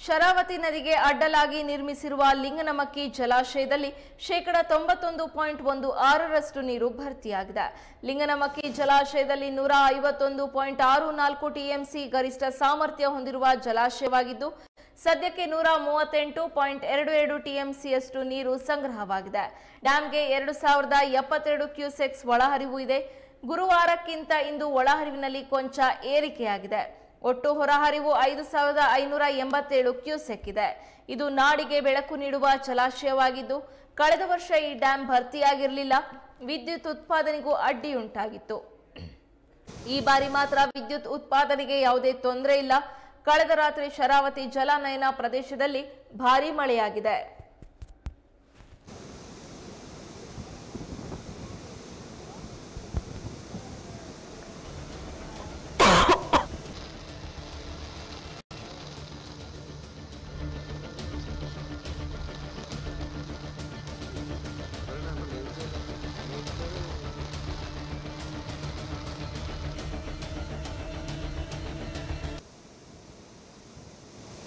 ಶರಾವತಿ ನದಿಗೆ ಅಡ್ಡಲಾಗಿ ನಿರ್ಮಿಸಿರುವ ಲಿಂಗನಮಕ್ಕಿ ಜಲಾಶಯದಲ್ಲಿ 91.16% ನೀರು ಭರ್ತಿಯಾಗಿದೆ. ಲಿಂಗನಮಕ್ಕಿ ಜಲಾಶಯದಲ್ಲಿ 151.64 ಟಿಎಂಸಿ ಗರಿಷ್ಠ ಸಾಮರ್ಥ್ಯ ಹೊಂದಿರುವ ಜಲಾಶಯವಾಗಿದ್ದು, ಸದ್ಯಕ್ಕೆ 138.22 ಟಿಎಂಸಿಯಷ್ಟು ನೀರು ಸಂಗ್ರಹವಾಗಿದೆ. ಡ್ಯಾಂಗೆ 2072 ಕ್ಯೂಸೆಕ್ಸ್ ಒಳಹರಿವು ಇದೆ. ಗುರುವಾರಕ್ಕಿಂತ ಇಂದು ಒಳಹರಿವಿನಲ್ಲಿ ಕೊಂಚ ಏರಿಕೆಯಾಗಿದೆ. ಒಟ್ಟು ಹೊರಹರಿವು 5587 ಕ್ಯೂಸೆಕ್ ಇದೆ. ಇದು ನಾಡಿಗೆ ಬೆಳಕು ನೀಡುವ ಜಲಾಶಯವಾಗಿದ್ದು, ಕಳೆದ ವರ್ಷ ಈ ಡ್ಯಾಂ ಭರ್ತಿಯಾಗಿರಲಿಲ್ಲ. ವಿದ್ಯುತ್ ಉತ್ಪಾದನೆಗೂ ಅಡ್ಡಿಯುಂಟಾಗಿತ್ತು. ಈ ಬಾರಿ ಮಾತ್ರ ವಿದ್ಯುತ್ ಉತ್ಪಾದನೆಗೆ ಯಾವುದೇ ತೊಂದರೆ ಇಲ್ಲ. ಕಳೆದ ರಾತ್ರಿ ಶರಾವತಿ ಜಲಾನಯನ ಪ್ರದೇಶದಲ್ಲಿ ಭಾರೀ ಮಳೆಯಾಗಿದೆ.